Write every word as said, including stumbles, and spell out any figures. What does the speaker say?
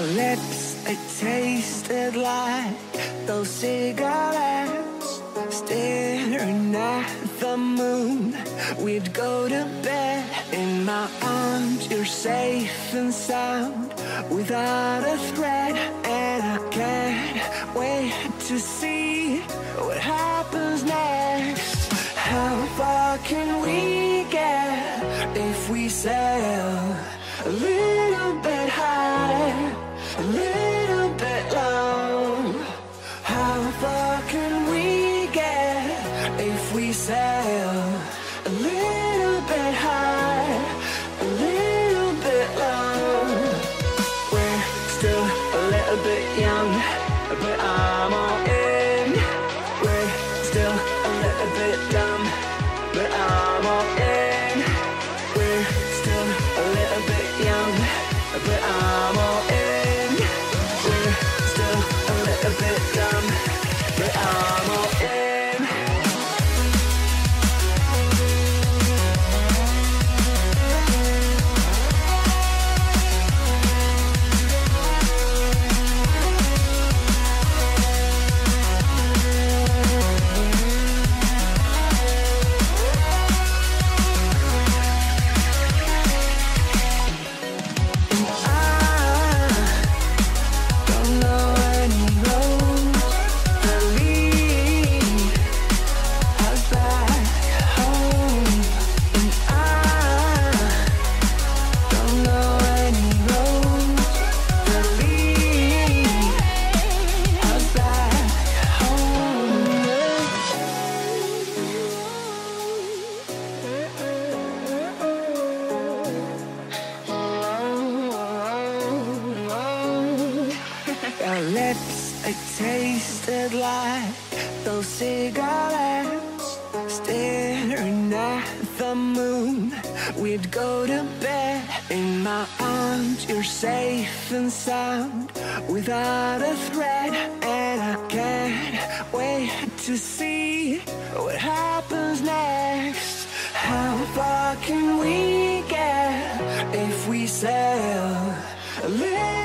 lips, they tasted like those cigarettes. Staring at the moon, we'd go to bed. In my arms, you're safe and sound, without a threat. And I can't wait to see what happens next. How far can we get if we sail a little bit high, a little bit low? How far can we get if we sail a little bit high, a little bit low? We're still a little bit young, but I'm all in. We're still a little bit dumb, but I'm all in. We're still a little bit young, but I'm all in. We're still a little bit dumb, but I'm all in. Our lips, they tasted like those cigarettes. Staring at the moon, we'd go to bed. In my arms, you're safe and sound, without a threat. And I can't wait to see what happens next. How far can we get if we sail a little